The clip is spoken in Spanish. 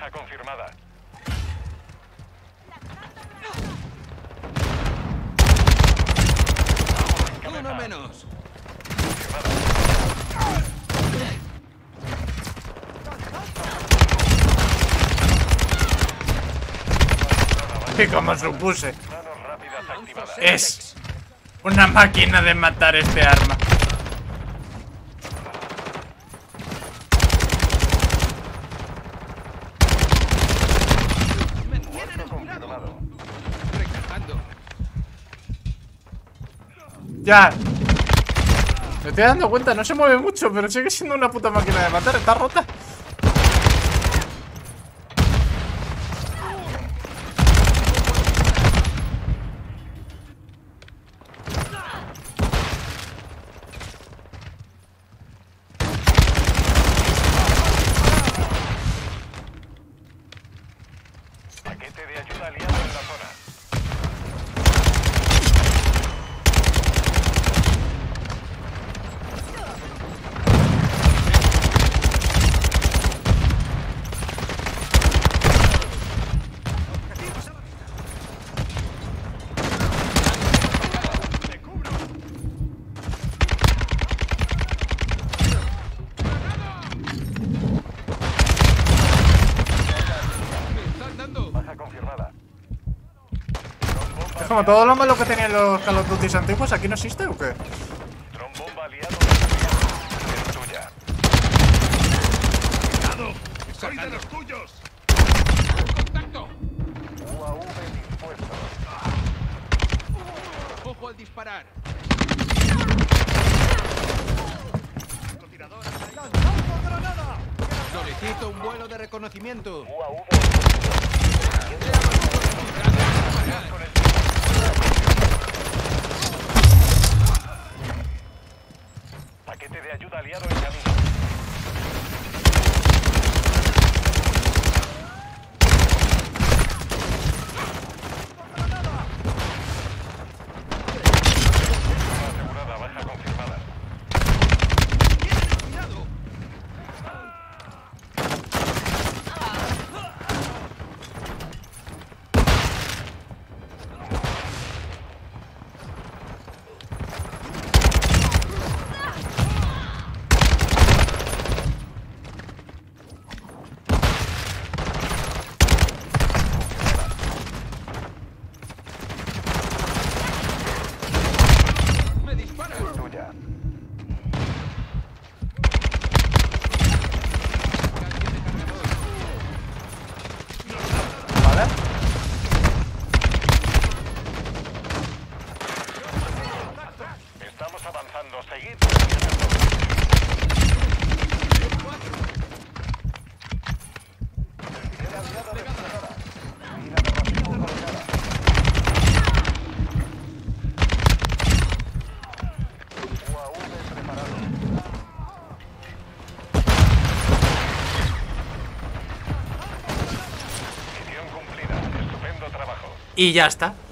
baja confirmada. Uno menos. Y como supuse, Manos rápidas activadas. es una máquina de matar este arma. Confirmado. Recargando. Ya. Me estoy dando cuenta, no se mueve mucho, pero sigue siendo una puta máquina de matar. Está rota. Paquete de ayuda aliado en la zona. Me están dando. Baja confirmada. Es como todo lo malo que tenían los Call of Duty antiguos. ¿Aquí no existe o qué? Trombomba aliado. Es tuya. ¡Soy de los tuyos! ¡Contacto! UAV dispuesto. ¡Ojo al disparar! Solicito un vuelo de reconocimiento. UAV paquete de ayuda aliado en camino. Asegurada, baja confirmada. ¡Cuidado! ¡Me disparan! Tuya. ¿Vale? Estamos avanzando. Seguid. UAV preparado. Misión cumplida. Estupendo trabajo. Y ya está.